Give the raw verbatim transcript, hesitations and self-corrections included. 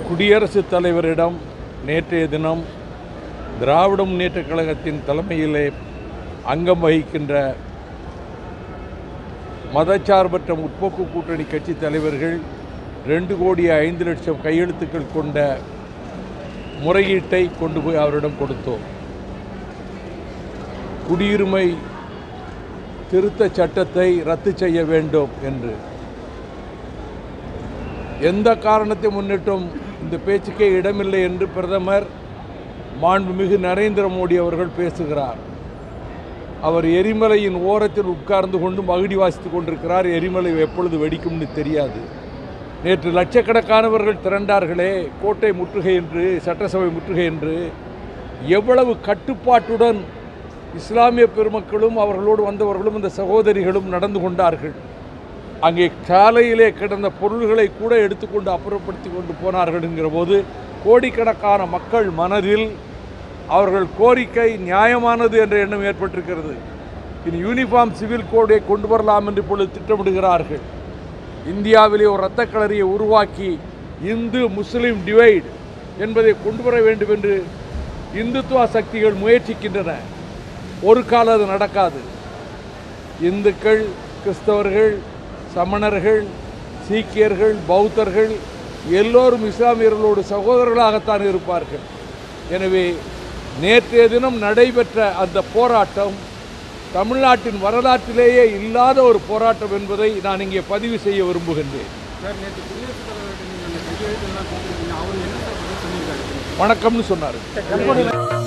குடியரசுத் தலைவரிடம் நேற்றைய தினம் திராவிட முன்னேற்றக் கழகத்தின் தலைமையிலே அங்கம் வகிக்கின்ற மதச்சார்பற்ற முற்போக்கு கூட்டணி கட்சி தலைவர்கள் ரெண்டு கோடி ஐந்து லட்சம் கையெழுத்துக்கள் கொண்ட முறையீட்டை கொண்டு போய் அவரிடம் கொடுத்தோம். குடியுரிமை திருத்த சட்டத்தை ரத்து செய்ய வேண்டும் என்று. எந்த காரணத்தை முன்னிட்டும் இந்த பேச்சுக்கே இடமில்லை என்று பிரதமர் மாண்புமிகு நரேந்திர மோடி அவர்கள் பேசுகிறார். அவர் எரிமலையின் ஓரத்தில் உட்கார்ந்து கொண்டு மகுடி வாசித்துக் கொண்டிருக்கிறார். எரிமலை எப்பொழுது வெடிக்கும்னு தெரியாது. நேற்று லட்சக்கணக்கானவர்கள் திரண்டார்களே, கோட்டை முற்றுகை என்று, சட்டசபை முற்றுகை என்று. எவ்வளவு கட்டுப்பாட்டுடன் இஸ்லாமிய பெருமக்களும் அவர்களோடு வந்தவர்களும் இந்த சகோதரிகளும் நடந்து கொண்டார்கள். அங்கே சாலையிலே கிடந்த பொருள்களை கூட எடுத்துக்கொண்டு அப்புறப்படுத்தி கொண்டு போனார்கள் என்கிற போது கோடிக்கணக்கான மக்கள் மனதில் அவர்கள் கோரிக்கை நியாயமானது என்ற எண்ணம் ஏற்பட்டிருக்கிறது. இனி யூனிஃபார்ம் சிவில் கோடை கொண்டு வரலாம் என்று இப்பொழுது திட்டமிடுகிறார்கள். இந்தியாவிலே ஒரு இரத்த களரியை உருவாக்கி இந்து முஸ்லீம் டிவைட் என்பதை கொண்டு வர வேண்டும் என்று இந்துத்துவ சக்திகள் முயற்சிக்கின்றன. ஒரு காலம் அது நடக்காது. இந்துக்கள், கிறிஸ்தவர்கள், சமணர்கள், சீக்கியர்கள், பௌத்தர்கள் எல்லோரும் இஸ்லாமியர்களோடு சகோதரர்களாகத்தான் இருப்பார்கள். எனவே நேற்றைய தினம் நடைபெற்ற அந்த போராட்டம் தமிழ்நாட்டின் வரலாற்றிலேயே இல்லாத ஒரு போராட்டம் என்பதை நான் இங்கே பதிவு செய்ய விரும்புகின்றேன். வணக்கம்னு சொன்னார்.